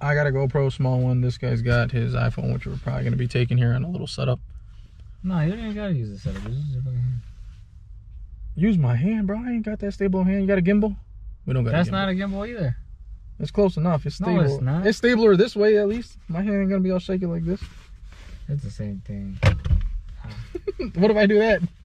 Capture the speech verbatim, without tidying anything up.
I got a GoPro small one. This guy's got his iPhone, which we're probably going to be taking here on a little setup. No, you don't even got to use the setup. Just use your fucking hand. Use my hand, bro. I ain't got that stable hand. You got a gimbal? We don't got That's a gimbal. not a gimbal either. It's close enough. It's stable. No, it's not. It's stabler this way, at least. My hand ain't going to be all shaky like this. It's the same thing. What if I do that?